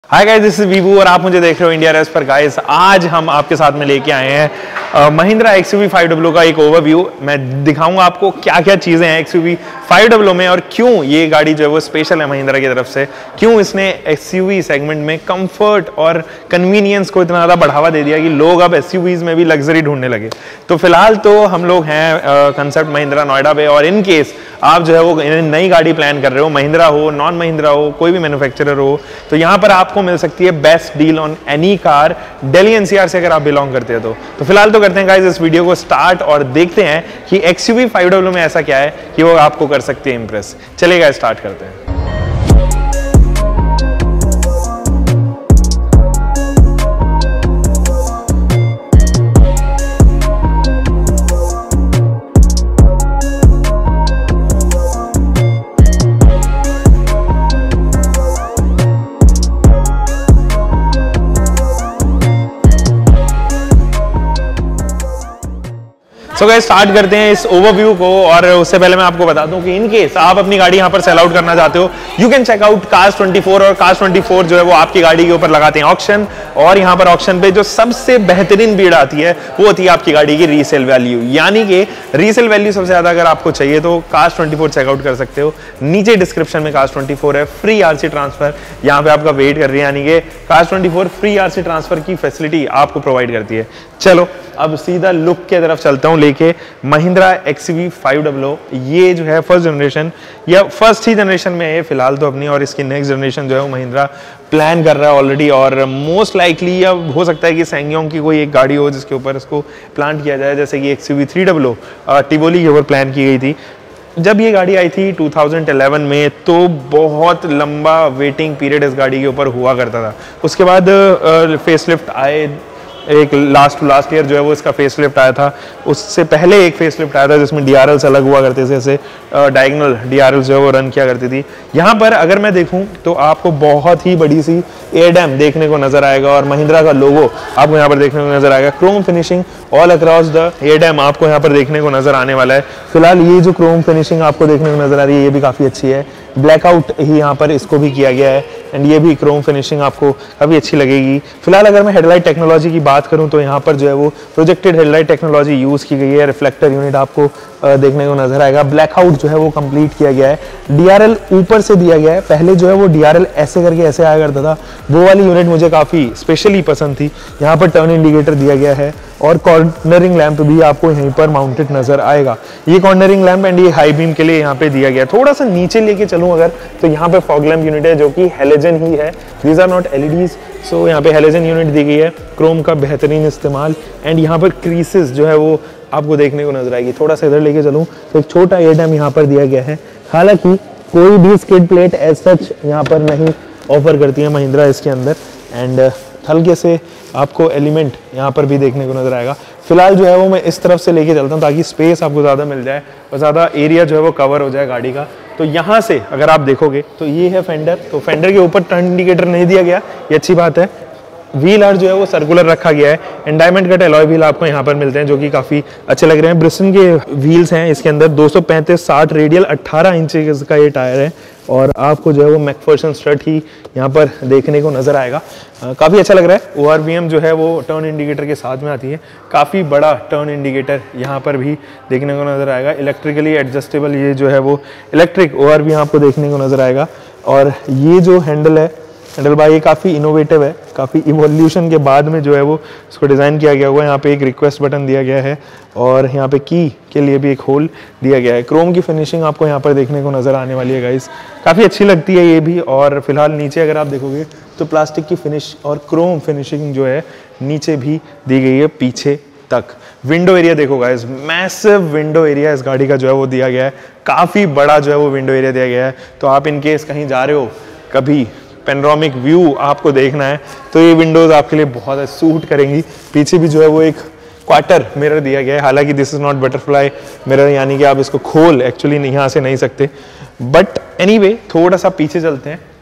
Hi guys, this is Vivu और आप मुझे देख रहे हो इंडिया रेस पर। गाइस आज हम आपके साथ में लेके आए हैं महिंद्रा XUV 500 का एक ओवरव्यू। मैं दिखाऊंगा आपको क्या क्या चीज़ें हैं XUV 500 में और क्यों ये गाड़ी जो है वो स्पेशल है महिंद्रा की तरफ से, क्यों इसने XUV सेगमेंट में कंफर्ट और कन्वीनियंस को इतना ज़्यादा बढ़ावा दे दिया कि लोग अब SUVs में भी लग्जरी ढूंढने लगे। तो फिलहाल तो हम लोग हैं कंसेप्ट महिंद्रा नोएडा पे, और इन केस आप जो है वो नई गाड़ी प्लान कर रहे हो, महिंद्रा हो, नॉन महिंद्रा हो, कोई भी मैन्युफैक्चरर हो, तो यहाँ पर आपको मिल सकती है best deal on any car Delhi NCR से अगर आप बिलोंग करते हैं तो फिलहाल तो करते हैं गाइस इस वीडियो को स्टार्ट और देखते हैं कि XUV 500 में ऐसा क्या है कि वो आपको कर सकती है इंप्रेस। चलिए गाइस स्टार्ट करते हैं। तो गाइस स्टार्ट करते हैं इस ओवरव्यू को, और उससे पहले मैं आपको बता दूं कि इन केस आप अपनी गाड़ी यहां पर सेल आउट करना चाहते हो, you can check out Cars24, और Cars24 जो है वो आपकी गाड़ी के ऊपर लगाते हैं ऑक्शन, और यहां पर ऑक्शन पे जो सबसे बेहतरीन बीड आती है वो होती है आपकी गाड़ी की रीसेल वैल्यू। यानी कि रीसेल वैल्यू सबसे ज्यादा अगर आपको चाहिए तो Cars24 चेकआउट कर सकते हो। नीचे डिस्क्रिप्शन में Cars24 है, फ्री RC ट्रांसफर यहाँ पे आपका वेट कर रही है, यानी कि Cars24 फ्री RC ट्रांसफर की फैसिलिटी आपको प्रोवाइड करती है। चलो अब सीधा लुक के तरफ चलता हूं लेके महिंद्रा XUV 500। ये जो है फर्स्ट जनरेशन या फर्स्ट ही जनरेशन में है फिलहाल तो अपनी, और इसकी नेक्स्ट जनरेशन जो है वो महिंद्रा प्लान कर रहा है ऑलरेडी, और मोस्ट लाइकली अब हो सकता है कि सैंगयोंग की कोई एक गाड़ी हो जिसके ऊपर इसको प्लांट किया जाए, जैसे कि XUV 300 टिवोली के ऊपर प्लान की गई थी। जब ये गाड़ी आई थी 2011 में तो बहुत लंबा वेटिंग पीरियड इस गाड़ी के ऊपर हुआ करता था। उसके बाद फेसलिफ्ट आए, एक लास्ट ईयर जो है वो इसका फेसलिफ्ट आया था, उससे पहले एक फेसलिफ्ट आया था जिसमें DRLs अलग हुआ करते थे, जैसे डायगोनल DRLs जो है वो रन किया करती थी। यहाँ पर अगर मैं देखूँ तो आपको बहुत ही बड़ी सी एडैम देखने को नजर आएगा, और महिंद्रा का लोगो आपको यहाँ पर देखने को नजर आएगा। Chrome finishing all across the एडैम आपको यहाँ पर देखने को नजर आने वाला है। फिलहाल ये जो क्रोम फिनिशिंग आपको देखने को नजर आ रही है ये भी काफ़ी अच्छी है, ब्लैकआउट ही यहाँ पर इसको भी किया गया है, एंड ये भी क्रोम फिनिशिंग आपको काफ़ी अच्छी लगेगी। फिलहाल अगर मैं हेडलाइट टेक्नोलॉजी की बात करूँ तो यहाँ पर जो है वो प्रोजेक्टेड हेडलाइट टेक्नोलॉजी यूज़ की गई है। रिफ्लेक्टर यूनिट आपको देखने को नजर आएगा, ब्लैकआउट जो है वो कंप्लीट किया गया है। DRL ऊपर से दिया गया है, पहले जो है वो DRL ऐसे करके ऐसे आया करता था, वो वाली यूनिट मुझे काफ़ी स्पेशली पसंद थी। यहाँ पर टर्न इंडिकेटर दिया गया है, और कॉर्नरिंग लैंप भी आपको यहीं पर माउंटेड नजर आएगा। ये कॉर्नरिंग लैंप एंड ये हाई बीम के लिए यहाँ पे दिया गया है। थोड़ा सा नीचे लेके चलूँ अगर तो यहाँ पे फॉग लैंप यूनिट है जो कि हेलोजन ही है, these are not LEDs, so यहाँ पे हेलोजन यूनिट दी गई है, क्रोम का बेहतरीन इस्तेमाल, एंड यहाँ पर क्रीसेस जो है वो आपको देखने को नजर आएगी। थोड़ा सा इधर लेके चलूँ तो एक छोटा एडम यहाँ पर दिया गया है, हालांकि कोई भी स्किड प्लेट एज सच यहाँ पर नहीं ऑफर करती है महिंद्रा इसके अंदर, एंड हल्के से आपको एलिमेंट यहाँ पर भी देखने को नजर आएगा। फिलहाल जो है वो मैं इस तरफ से लेके चलता हूँ ताकि स्पेस आपको ज़्यादा मिल जाए और ज़्यादा एरिया जो है वो कवर हो जाए गाड़ी का। तो यहाँ से अगर आप देखोगे तो ये है फेंडर, तो फेंडर के ऊपर टर्न इंडिकेटर नहीं दिया गया, ये अच्छी बात है। व्हील आर जो है वो सर्कुलर रखा गया है, and diamond cut alloy wheel आपको यहाँ पर मिलते हैं जो कि काफ़ी अच्छे लग रहे हैं। ब्रिस्टन के व्हील्स हैं इसके अंदर, 235/60 रेडियल 18 इंच का ये टायर है, और आपको जो है वो मैकफर्सन स्ट्रट ही यहाँ पर देखने को नजर आएगा। काफ़ी अच्छा लग रहा है। ORVM जो है वो टर्न इंडिकेटर के साथ में आती है, काफ़ी बड़ा टर्न इंडिकेटर यहाँ पर भी देखने को नजर आएगा। इलेक्ट्रिकली एडजस्टेबल ये जो है वो इलेक्ट्रिक ORVM आपको देखने को नजर आएगा, और ये जो हैंडल है, हैंडल बार ये काफ़ी इनोवेटिव है, काफ़ी इवोल्यूशन के बाद में जो है वो इसको डिज़ाइन किया गया हुआ है। यहाँ पे एक रिक्वेस्ट बटन दिया गया है, और यहाँ पे की के लिए भी एक होल दिया गया है। क्रोम की फिनिशिंग आपको यहाँ पर देखने को नज़र आने वाली है गाइस, काफ़ी अच्छी लगती है ये भी। और फिलहाल नीचे अगर आप देखोगे तो प्लास्टिक की फिनिश और क्रोम फिनिशिंग जो है नीचे भी दी गई है पीछे तक। विंडो एरिया देखो गाइस, मैसिव विंडो एरिया इस गाड़ी का जो है वो दिया गया है, काफ़ी बड़ा जो है वो विंडो एरिया दिया गया है। तो आप इनकेस कहीं जा रहे हो, कभी पेनोरामिक व्यू आपको देखना है तो ये विंडोज़ आपके लिए बहुत सूट करेंगी। पीछे भी जो है वो एक क्वार्टर मिरर दिया गया है, हालांकि this is not butterfly mirror, यानी कि आप इसको खोल एक्चुअली यहाँ से नहीं सकते, बट एनीवे थोड़ा सा पीछे चलते हैं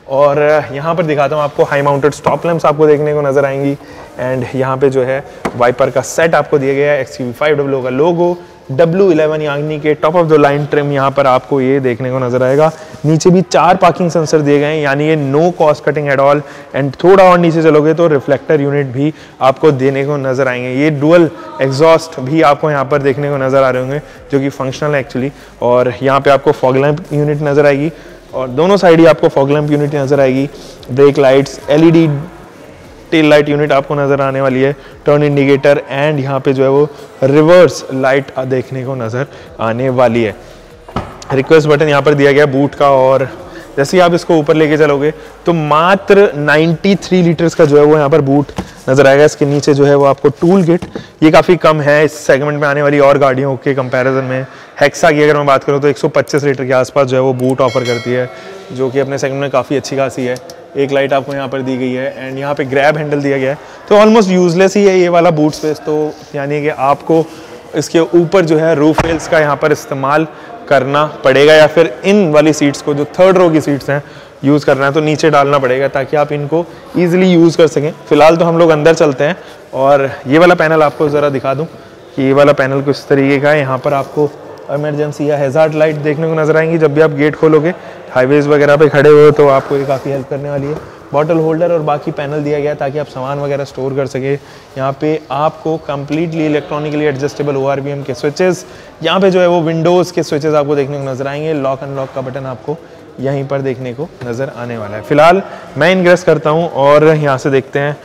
और यहाँ पर दिखाता हूँ आपको, हाई माउंटेड स्टॉप लैंप्स आपको देखने को नज़र आएंगी। एंड यहाँ पे जो है वाइपर का सेट आपको दिया गया है, XUV500 का लोगो, W11 यानी कि top of the line trim यहाँ पर आपको ये देखने को नजर आएगा। नीचे भी 4 पार्किंग सेंसर दिए गए हैं, यानी ये no cost cutting at all. And थोड़ा और नीचे चलोगे तो रिफ्लेक्टर यूनिट भी आपको देने को नजर आएंगे। ये डुअल एग्जॉस्ट भी आपको यहाँ पर देखने को नजर आ रहे होंगे, जो कि फंक्शनल है एक्चुअली। और यहाँ पे आपको फॉग लैंप यूनिट नजर आएगी, और दोनों साइड ही आपको फॉग लैंप यूनिट नजर आएगी। Brake lights, LED tail light unit आपको नज़र आने वाली है, टर्न इंडिकेटर, एंड यहाँ पे जो है वो रिवर्स लाइट देखने को नज़र आने वाली है। रिक्वेस्ट बटन यहाँ पर दिया गया बूट का, और जैसे ही आप इसको ऊपर लेके चलोगे तो मात्र 93 लीटर्स का जो है वो यहाँ पर बूट नज़र आएगा। इसके नीचे जो है वो आपको टूल किट, ये काफ़ी कम है इस सेगमेंट में आने वाली और गाड़ियों के कंपैरिजन में। हेक्सा की अगर मैं बात करूँ तो 125 लीटर के आसपास जो है वो बूट ऑफर करती है, जो कि अपने सेगमेंट में काफ़ी अच्छी खासी है। एक लाइट आपको यहाँ पर दी गई है, एंड यहाँ पे ग्रैब हैंडल दिया गया है। तो ऑलमोस्ट यूजलेस ही है ये वाला बूट स्पेस, तो यानी कि आपको इसके ऊपर जो है रूफ रेल्स का यहाँ पर इस्तेमाल करना पड़ेगा, या फिर इन वाली सीट्स को, जो 3rd रो की सीट्स हैं, यूज़ करना है तो नीचे डालना पड़ेगा ताकि आप इनको ईजिली यूज़ कर सकें। फिलहाल तो हम लोग अंदर चलते हैं, और ये वाला पैनल आपको ज़रा दिखा दूँ कि ये वाला पैनल कुछ तरीके का है। यहाँ पर आपको इमरजेंसी या हैज़ार्ड लाइट देखने को नजर आएंगी जब भी आप गेट खोलोगे, हाईवेज वगैरह पे खड़े हो तो आपको ये काफ़ी हेल्प करने वाली है। बॉटल होल्डर और बाकी पैनल दिया गया है ताकि आप सामान वगैरह स्टोर कर सके। यहाँ पे आपको कम्प्लीटली इलेक्ट्रॉनिकली एडजस्टेबल ORVM के स्विचेस, यहाँ पे जो है वो विंडोज़ के स्विचेस आपको देखने को नजर आएंगे। लॉक अनलॉक का बटन आपको यहीं पर देखने को नजर आने वाला है। फिलहाल मैं इनग्रेस करता हूँ और यहाँ से देखते हैं।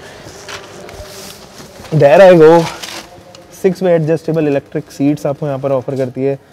There I go, 6 way adjustable electric seats आपको यहाँ पर ऑफर करती है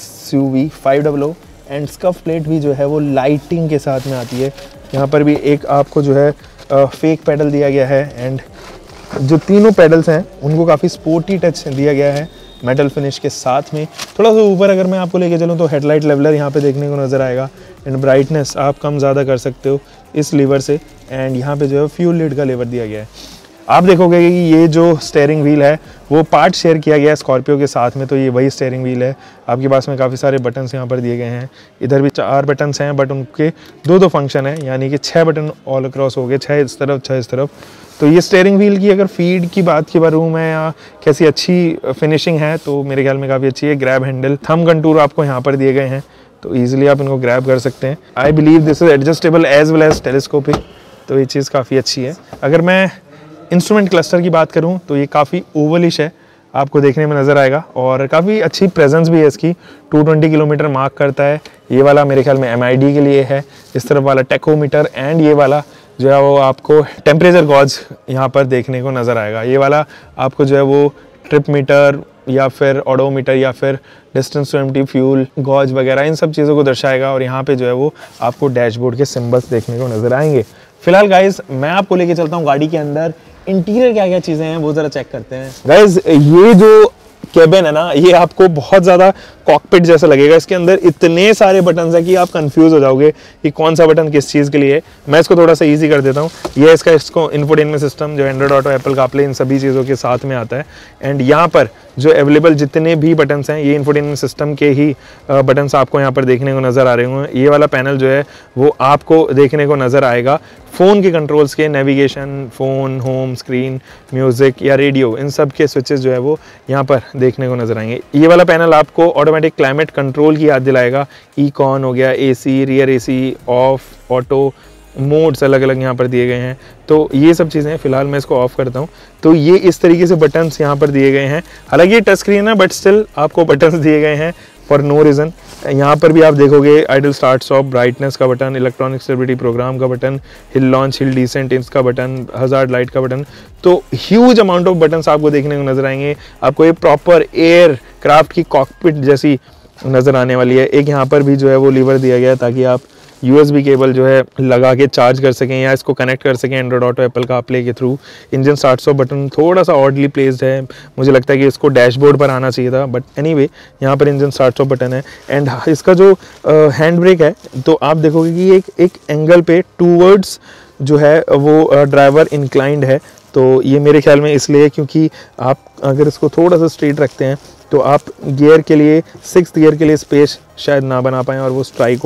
XUV500, एंड स्कफ प्लेट भी जो है वो लाइटिंग के साथ में आती है। यहाँ पर भी एक आपको जो है फेक पेडल दिया गया है, एंड जो तीनों पेडल्स हैं उनको काफ़ी स्पोर्टी टच दिया गया है मेटल फिनिश के साथ में। थोड़ा सा ऊपर अगर मैं आपको लेके चलूँ तो हेडलाइट लेवलर यहाँ पे देखने को नज़र आएगा, एंड ब्राइटनेस आप कम ज़्यादा कर सकते हो इस लीवर से। एंड यहाँ पे जो है फ्यूल लिड का लेवर दिया गया है। आप देखोगे कि ये जो स्टेयरिंग व्हील है वो पार्ट शेयर किया गया है स्कॉर्पियो के साथ में, तो ये वही स्टेयरिंग व्हील है। आपके पास में काफ़ी सारे बटन्स यहाँ पर दिए गए हैं। इधर भी 4 बटन्स हैं, बट उनके 2 फंक्शन है, यानी कि 6 बटन ऑल अक्रॉस हो गए, 6 इस तरफ 6 इस तरफ। तो ये स्टेयरिंग व्हील की अगर फीड की बात करूँ मैं, या कैसी अच्छी फिनिशिंग है, तो मेरे ख्याल में काफ़ी अच्छी है। ग्रैब हैंडल, थंब कंटूर आपको यहाँ पर दिए गए हैं, तो ईजिली आप इनको ग्रैब कर सकते हैं। I believe this is adjustable as well as telescopic, तो ये चीज़ काफ़ी अच्छी है। अगर मैं इंस्ट्रूमेंट क्लस्टर की बात करूं तो ये काफ़ी ओवलिश है, आपको देखने में नज़र आएगा, और काफ़ी अच्छी प्रेजेंस भी है इसकी। 220 किलोमीटर मार्क करता है। ये वाला मेरे ख्याल में MID के लिए है, इस तरफ वाला टेकोमीटर, एंड ये वाला जो है वो आपको टेम्परेचर गॉज यहाँ पर देखने को नज़र आएगा। ये वाला आपको जो है वो ट्रिप मीटर या फिर ऑडोमीटर या फिर distance to empty fuel gauge वगैरह इन सब चीज़ों को दर्शाएगा, और यहाँ पे जो है वो आपको डैशबोर्ड के सिंबल्स देखने को नज़र आएंगे। फिलहाल गाइज मैं आपको लेके चलता हूँ गाड़ी के अंदर, इंटीरियर क्या क्या चीज़ें हैं वो ज़रा चेक करते हैं। गाइज ये जो केबिन है ना, ये आपको बहुत ज़्यादा कॉकपिट जैसा लगेगा। इसके अंदर इतने सारे बटन्स हैं कि आप कंफ्यूज हो जाओगे कि कौन सा बटन किस चीज़ के लिए है। मैं इसको थोड़ा सा इजी कर देता हूँ। ये इसको इंफोटेनमेंट सिस्टम जो एंड्रॉइड ऑटो, एप्पल कारप्ले, इन सभी चीज़ों के साथ में आता है। एंड यहाँ पर जो अवेलेबल जितने भी बटन्स हैं ये इंफोटेनमेंट सिस्टम के ही बटन्स आपको यहाँ पर देखने को नज़र आ रहे होंगे। ये वाला पैनल जो है वो आपको देखने को नज़र आएगा फ़ोन के कंट्रोल्स के, navigation, phone, home screen, music या रेडियो, इन सब के स्विचेस जो है वो यहाँ पर देखने को नज़र आएंगे। ये वाला पैनल आपको ऑटोमेटिक क्लाइमेट कंट्रोल की याद दिलाएगा। इकॉन हो गया, AC, rear AC, off, auto modes अलग अलग यहाँ पर दिए गए हैं। तो ये सब चीज़ें, फिलहाल मैं इसको ऑफ करता हूँ। तो ये इस तरीके से बटन्स यहाँ पर दिए गए हैं। हालांकि ये टच स्क्रीन है, बट स्टिल आपको बटन्स दिए गए हैं फॉर नो रीज़न। यहाँ पर भी आप देखोगे आइडल स्टार्ट स्टॉप, ब्राइटनेस का बटन, इलेक्ट्रॉनिक स्टेबिलिटी प्रोग्राम का button, hill launch, hill descent इसका बटन, हज़ार्ड लाइट का बटन। तो ह्यूज अमाउंट ऑफ बटन्स आपको देखने को नजर आएंगे। आपको ये प्रॉपर एयर क्राफ्ट की कॉकपिट जैसी नज़र आने वाली है। एक यहाँ पर भी जो है वो लीवर दिया गया है ताकि आप USB केबल जो है लगा के चार्ज कर सकें या इसको कनेक्ट कर सकें एंड्रॉइड ऑटो, एप्पल कारप्ले के through. Engine start stop button थोड़ा सा ऑडली प्लेस्ड है, मुझे लगता है कि इसको डैशबोर्ड पर आना चाहिए था, बट एनीवे यहाँ पर इंजन स्टार्ट स्टॉप बटन है। एंड इसका जो हैंड ब्रेक है, तो आप देखोगे कि एक एंगल पे टूवर्ड्स जो है वो ड्राइवर इंक्लाइंड है। तो ये मेरे ख्याल में इसलिए क्योंकि आप अगर इसको थोड़ा सा स्ट्रेट रखते हैं तो आप गियर के लिए 6th गियर के लिए स्पेस शायद ना बना पाएँ और वो स्ट्राइक हो।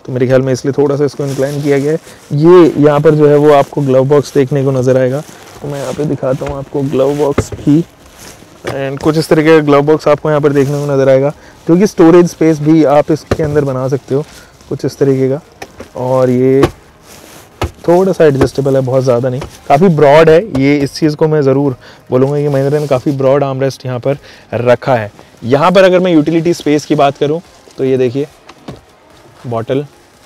तो मेरे ख्याल में इसलिए थोड़ा सा इसको इंक्लाइन किया गया है। ये यहाँ पर जो है वो आपको ग्लव बॉक्स देखने को नज़र आएगा, तो मैं यहाँ पे दिखाता हूँ आपको ग्लव बॉक्स भी, एंड कुछ इस तरीके का ग्लव बॉक्स आपको यहाँ पर देखने को नज़र आएगा, क्योंकि स्टोरेज स्पेस भी आप इसके अंदर बना सकते हो कुछ इस तरीके का। और ये थोड़ा सा एडजस्टेबल है, बहुत ज़्यादा नहीं, काफ़ी ब्रॉड है ये। इस चीज़ को मैं ज़रूर बोलूँगा कि महिंद्रा ने काफ़ी ब्रॉड आर्मरेस्ट यहाँ पर रखा है। यहाँ पर अगर मैं यूटिलिटी स्पेस की बात करूँ तो ये देखिए बॉटल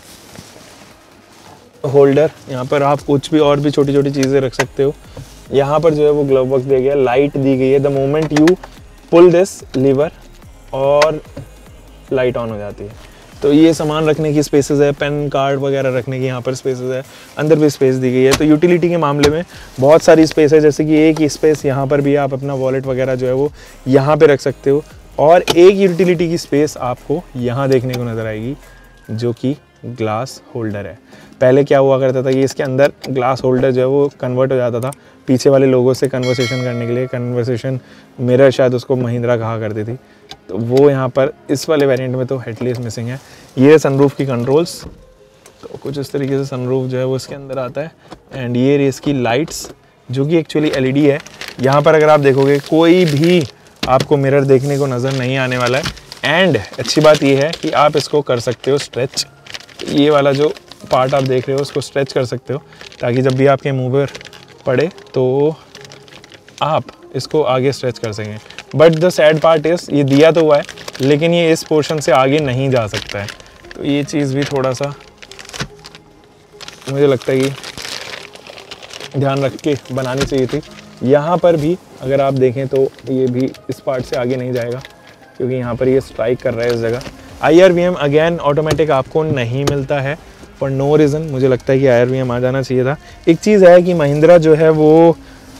होल्डर, यहाँ पर आप कुछ भी और भी छोटी छोटी चीज़ें रख सकते हो। यहाँ पर जो है वो ग्लव बॉक्स दिया गया है, लाइट दी गई है, the moment you pull this lever और लाइट ऑन हो जाती है। तो ये सामान रखने की स्पेसेस है, पेन कार्ड वगैरह रखने की यहाँ पर स्पेसेस है, अंदर भी स्पेस दी गई है। तो यूटिलिटी के मामले में बहुत सारी स्पेस है, जैसे कि एक स्पेस यहाँ पर भी आप अपना वॉलेट वगैरह जो है वो यहाँ पे रख सकते हो, और एक यूटिलिटी की स्पेस आपको यहाँ देखने को नज़र आएगी जो कि ग्लास होल्डर है। पहले क्या हुआ करता था कि इसके अंदर ग्लास होल्डर जो है वो कन्वर्ट हो जाता था पीछे वाले लोगों से कन्वर्सेशन करने के लिए, कन्वर्सेशन मिरर शायद उसको महिंद्रा कहा करती थी, तो वो यहाँ पर इस वाले वेरिएंट में तो हेडलेस मिसिंग है। ये सनरूफ की कंट्रोल्स, तो कुछ इस तरीके से सनरूफ जो है वो इसके अंदर आता है, एंड ये रेस की लाइट्स जो कि एक्चुअली एलईडी है। यहाँ पर अगर आप देखोगे कोई भी आपको मिरर देखने को नज़र नहीं आने वाला है, एंड अच्छी बात ये है कि आप इसको कर सकते हो स्ट्रेच, ये वाला जो पार्ट आप देख रहे हो उसको स्ट्रेच कर सकते हो, ताकि जब भी आपके मुंह पर पड़े तो आप इसको आगे स्ट्रेच कर सकें। But the sad part is ये दिया तो हुआ है, लेकिन ये इस पोर्शन से आगे नहीं जा सकता है, तो ये चीज़ भी थोड़ा सा मुझे लगता है कि ध्यान रख के बनानी चाहिए थी। यहाँ पर भी अगर आप देखें तो ये भी इस पार्ट से आगे नहीं जाएगा, क्योंकि यहाँ पर ये स्ट्राइक कर रहा है इस जगह। IRVM अगेन ऑटोमेटिक आपको नहीं मिलता है फॉर नो रीज़न, मुझे लगता है कि IRVM आ जाना चाहिए था। एक चीज़ है कि महिंद्रा जो है वो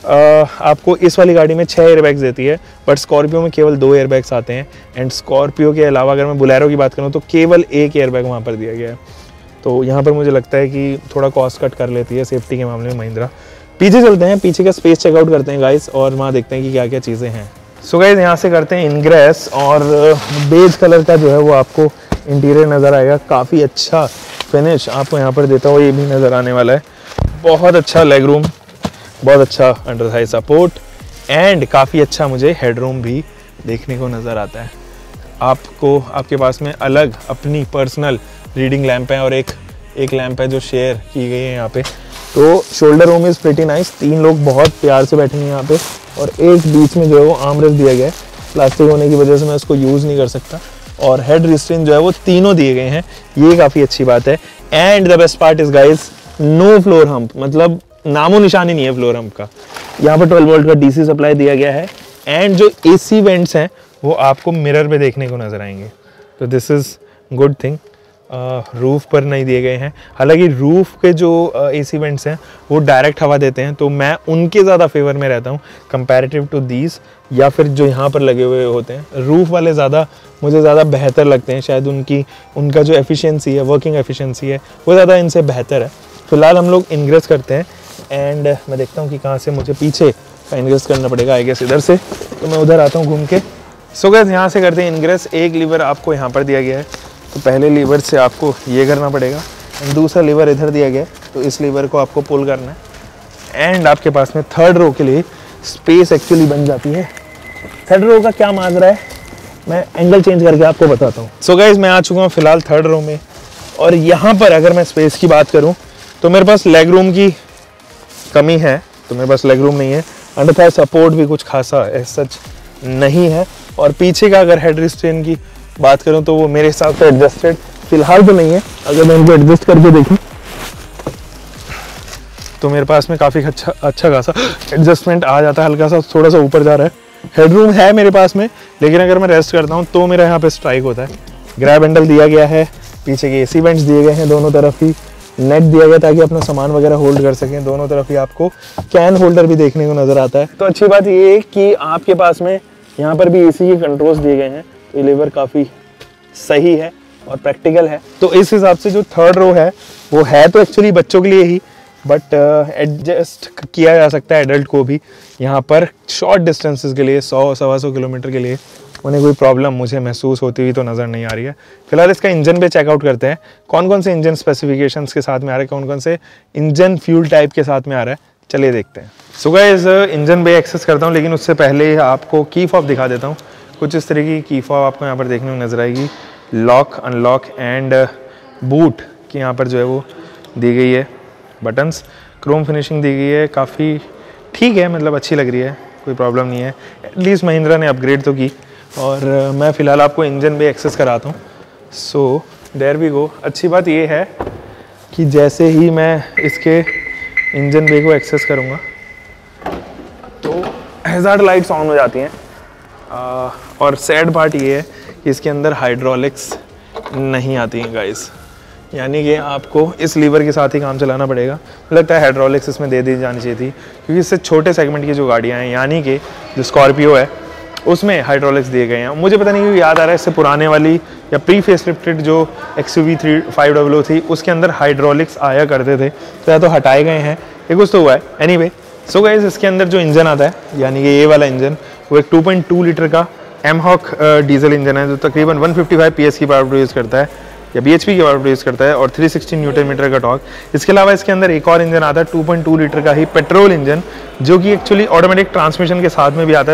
आपको इस वाली गाड़ी में 6 एयरबैग्स देती है, बट स्कॉर्पियो में केवल 2 एयरबैग्स आते हैं, एंड स्कॉर्पियो के अलावा अगर मैं बुलेरो की बात करूँ तो केवल 1 एयरबैग वहाँ पर दिया गया है। तो यहाँ पर मुझे लगता है कि थोड़ा कॉस्ट कट कर लेती है सेफ्टी के मामले में महिंद्रा। पीछे चलते हैं, पीछे का स्पेस चेकआउट करते हैं गाइस, और वहाँ देखते हैं कि क्या क्या चीज़ें हैं। सो गाइस यहाँ से करते हैं इनग्रेस, और बेज कलर का जो है वो आपको इंटीरियर नज़र आएगा, काफ़ी अच्छा फिनिश आपको यहाँ पर देता हुआ ये भी नज़र आने वाला है। बहुत अच्छा लेग रूम, बहुत अच्छा अंडर थाई सपोर्ट, एंड काफ़ी अच्छा मुझे हेड रूम भी देखने को नज़र आता है। आपको आपके पास में अलग अपनी पर्सनल रीडिंग लैंप है, और एक लैंप है जो शेयर की गई है यहाँ पे। तो shoulder room is pretty nice, 3 लोग बहुत प्यार से बैठेंगे यहाँ पे, और एक बीच में जो है वो आर्मरेस्ट दिया गया है, प्लास्टिक होने की वजह से मैं उसको यूज़ नहीं कर सकता, और हेड रिस्ट्रेन जो है वो तीनों दिए गए हैं, ये काफ़ी अच्छी बात है। And the best part is guys, no floor hump, मतलब नामो निशानी नहीं है फ्लोर हम्प का। यहाँ पर 12 वोल्ट का DC सप्लाई दिया गया है, एंड जो AC वेंट्स हैं वो आपको मिरर पे देखने को नज़र आएंगे, तो this is good thing. Roof पर नहीं दिए गए हैं, हालांकि रूफ़ के जो AC वेंट्स हैं वो डायरेक्ट हवा देते हैं, तो मैं उनके ज़्यादा फेवर में रहता हूँ कंपैरेटिव टू दीज, या फिर जो यहाँ पर लगे हुए होते हैं। रूफ़ वाले मुझे ज़्यादा बेहतर लगते हैं, शायद उनका जो एफिशिएंसी है, वर्किंग एफिशिएंसी है, वो ज़्यादा इनसे बेहतर है। फिलहाल हम लोग इनग्रेस करते हैं, एंड मैं देखता हूँ कि कहाँ से मुझे पीछे का इनग्रेस करना पड़ेगा। आई गेस इधर से, तो मैं उधर आता हूँ घूम के। सो गाइस यहाँ से करते हैं इनग्रेस। एक लीवर आपको यहाँ पर दिया गया है, तो पहले लीवर से आपको ये करना पड़ेगा, एंड दूसरा लीवर इधर दिया गया है, तो इस लीवर को आपको पुल करना है, एंड आपके पास में थर्ड रो के लिए स्पेस एक्चुअली बन जाती है। थर्ड रो का क्या माजरा है मैं एंगल चेंज करके आपको बताता हूँ। सो गाइस मैं आ चुका हूँ फिलहाल थर्ड रो में, और यहाँ पर अगर मैं स्पेस की बात करूँ तो मेरे पास लेग रूम की कमी है, तो मेरे पास लेग रूम नहीं है। अंडर सपोर्ट भी कुछ खासा सच नहीं है, और पीछे का अगर हेड रिस्ट्रेन की बात करूं तो वो मेरे हिसाब से एडजस्टेड फिलहाल तो नहीं है। अगर मैं इनको एडजस्ट करके देखूं तो मेरे पास में काफ़ी अच्छा खासा एडजस्टमेंट आ जाता है, हल्का सा थोड़ा सा ऊपर जा रहा है। हेडरूम है मेरे पास में, लेकिन अगर मैं रेस्ट करता हूं तो मेरा यहाँ पे स्ट्राइक होता है। ग्रैब हैंडल दिया गया है, पीछे के AC वेंट्स दिए गए हैं, दोनों तरफ ही नेट दिया गया ताकि अपना सामान वगैरह होल्ड कर सकें। दोनों तरफ ही आपको कैन होल्डर भी देखने को नज़र आता है। तो अच्छी बात ये है कि आपके पास में यहाँ पर भी AC के कंट्रोल्स दिए गए हैं, ये लीवर काफ़ी सही है और प्रैक्टिकल है। तो इस हिसाब से जो थर्ड रो है वो है तो एक्चुअली बच्चों के लिए ही, बट एडजस्ट किया जा सकता है एडल्ट को भी। यहाँ पर शॉर्ट डिस्टेंसेस के लिए 100-125 किलोमीटर के लिए उन्हें कोई प्रॉब्लम मुझे महसूस होती हुई तो नज़र नहीं आ रही है। फिलहाल इसका इंजन पे चेकआउट करते हैं, कौन कौन से इंजन स्पेसिफिकेशंस के साथ में आ रहा है, कौन कौन से इंजन फ्यूल टाइप के साथ में आ रहा है, चलिए देखते हैं। सो गाइस इंजन पे एक्सेस करता हूँ, लेकिन उससे पहले आपको की फॉब दिखा देता हूँ। कुछ इस तरह की फॉब आपको यहाँ पर देखने में नजर आएगी। लॉक, अनलॉक एंड बूट की यहाँ पर जो है वो दी गई है बटन्स। क्रोम फिनिशिंग दी गई है, काफ़ी ठीक है, मतलब अच्छी लग रही है, कोई प्रॉब्लम नहीं है। एटलीस्ट महिंद्रा ने अपग्रेड तो की। और मैं फ़िलहाल आपको इंजन पे एक्सेस कराता हूँ। So there we go. अच्छी बात ये है कि जैसे ही मैं इसके इंजन बे को एक्सेस करूँगा तो हैज़ार्ड लाइट्स ऑन हो जाती हैं। और सैड पार्ट ये है कि इसके अंदर हाइड्रोलिक्स नहीं आती हैं गाइस, यानी कि आपको इस लीवर के साथ ही काम चलाना पड़ेगा। लगता है हाइड्रोलिक्स इसमें दे दी जानी चाहिए थी, क्योंकि इससे छोटे सेगमेंट की जो गाड़ियाँ हैं, यानी कि जो स्कॉर्पियो है उसमें हाइड्रोलिक्स दिए गए हैं। मुझे पता नहीं क्यों याद आ रहा है, इससे पुराने वाली या प्री फेसलिफ्टेड जो XUV 500 थी उसके अंदर हाइड्रोलिक्स आया करते थे, तो या तो हटाए गए हैं ये कुछ तो हुआ है। एनीवे सो गाइस इसके अंदर जो इंजन आता है, यानी कि ये वाला इंजन, वो एक 2.2 लीटर का एमहॉक डीजल इंजन है, जो तकरीबन 155 PS की पावर प्रोड्यूस करता है या BHP की पावर प्रोड्यूस करता है, और 360 न्यूटन मीटर का टॉर्क। इसके अलावा इसके अंदर एक और इंजन आता है 2.2 लीटर का ही पेट्रोल इंजन, जो कि एक्चुअली ऑटोमेटिक ट्रांसमिशन के साथ में भी आता है।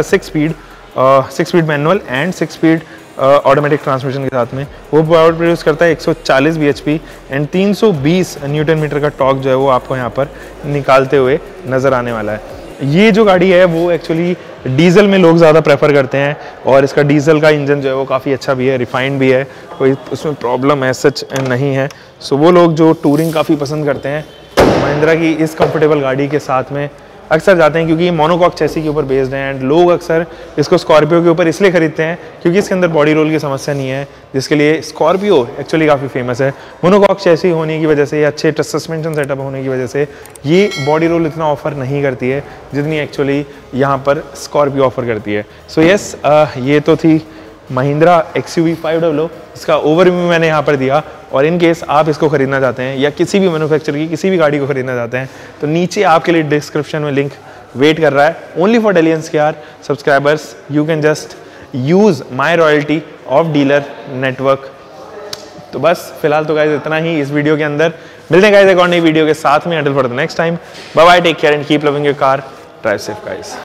6 speed manual and 6 speed automatic transmission के साथ में वो पावर प्रोड्यूस करता है 140 bhp एंड 320 न्यूटन मीटर का टॉर्क जो है वो आपको यहाँ पर निकालते हुए नज़र आने वाला है। ये जो गाड़ी है वो एक्चुअली डीजल में लोग ज़्यादा प्रेफर करते हैं, और इसका डीजल का इंजन जो है वो काफ़ी अच्छा भी है, रिफाइंड भी है, कोई उसमें प्रॉब्लम है सच नहीं है। सो वो लोग जो टूरिंग काफ़ी पसंद करते हैं महिंद्रा की इस कंफर्टेबल गाड़ी के साथ में अक्सर जाते हैं, क्योंकि ये मोनोकॉक चैसी के ऊपर बेस्ड है। एंड लोग अक्सर इसको स्कॉर्पियो के ऊपर इसलिए खरीदते हैं क्योंकि इसके अंदर बॉडी रोल की समस्या नहीं है, जिसके लिए स्कॉर्पियो एक्चुअली काफ़ी फेमस है। मोनोकॉक चैसी होने की वजह से, अच्छे सस्पेंशन सेटअप होने की वजह से ये बॉडी रोल इतना ऑफर नहीं करती है जितनी एक्चुअली यहाँ पर स्कॉर्पियो ऑफर करती है। सो यस, ये तो थी महिंद्रा XUV 500, इसका ओवरव्यू मैंने यहाँ पर दिया। और इन केस आप इसको खरीदना चाहते हैं या किसी भी मैन्युफैक्चर की किसी भी गाड़ी को खरीदना चाहते हैं, तो नीचे आपके लिए डिस्क्रिप्शन में लिंक वेट कर रहा है। ओनली फॉर डेलियंस के subscribers you can just use my royalty of dealer network. तो बस फिलहाल तो गाइस इतना ही इस वीडियो के अंदर। मिलते हैं गाइस एक और नई वीडियो के साथ में। Until for the next time, bye bye, take care and keep loving your car, drive safe guys.